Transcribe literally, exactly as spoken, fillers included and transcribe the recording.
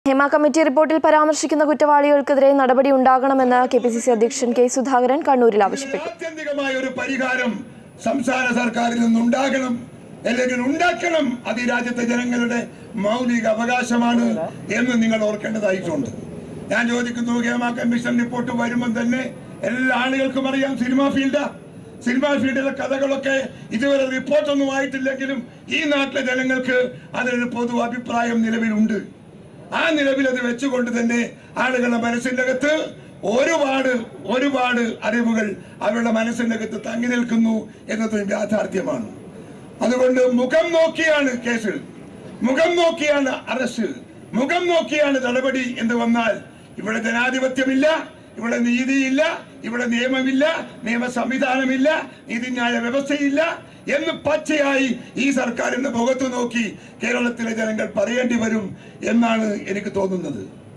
Hema committee റിപ്പോർട്ടിൽ പരാമർശിക്കുന്ന കുറ്റവാളികൾക്കെതിരെ നടപടി ഉണ്ടാകണമെന്ന് കെ പി സി സി അധ്യക്ഷൻ കെ സുധാകരൻ കണ്ണൂരിൽ ആവശ്യപ്പെട്ടു. ആത്യന്തികമായ ഒരു പരിഹാരം സംസ്ഥാന സർക്കാരിൽ നിന്നുണ്ടാകണം, അല്ലെങ്കിൽ ഉണ്ടാക്കണം. അത് ഈ രാജ്യത്തെ ജനങ്ങളുടെ മൗലിക അവകാശമാണ് എന്ന് നിങ്ങൾ ഓർക്കേണ്ടതായിട്ടുണ്ട്. ഞാൻ ചോദിക്കുന്നു, ഹേമ കമ്മീഷൻ റിപ്പോർട്ട് വരുമ്പോൾ തന്നെ എല്ലാ ആളുകൾക്കും അറിയാം സിനിമാ ഫീൽഡാ സിനിമാ ഫീൽഡിലെ കഥകളൊക്കെ ഇതുവരെ റിപ്പോർട്ടൊന്നും ആയിട്ടില്ലെങ്കിലും ഈ നാട്ടിലെ ജനങ്ങൾക്ക് അതിനൊരു പൊതു അഭിപ്രായം നിലവിലുണ്ട്. ആ നിലവിൽ അത് വെച്ചുകൊണ്ട് തന്നെ ആളുകളുടെ മനസ്സിന്റെ അകത്ത് ഒരുപാട് ഒരുപാട് അറിവുകൾ അവരുടെ മനസ്സിന്റെ അകത്ത് തങ്ങി നിൽക്കുന്നു എന്നത് യാഥാർത്ഥ്യമാണ്. അതുകൊണ്ട് മുഖം നോക്കിയാണ് കേസ്, മുഖം നോക്കിയാണ് അറസ്റ്റ്, മുഖം നോക്കിയാണ് നടപടി എന്ന് വന്നാൽ ഇവിടെ ജനാധിപത്യമില്ല, ഇവിടെ നീതിയില്ല, ഇവിടെ നിയമമില്ല, നിയമ സംവിധാനമില്ല, നീതിന്യായ വ്യവസ്ഥയില്ല എന്ന് പച്ചയായി ഈ സർക്കാരിന്റെ മുഖത്ത് നോക്കി കേരളത്തിലെ ജനങ്ങൾ പറയേണ്ടി വരും എന്നാണ് എനിക്ക് തോന്നുന്നത്.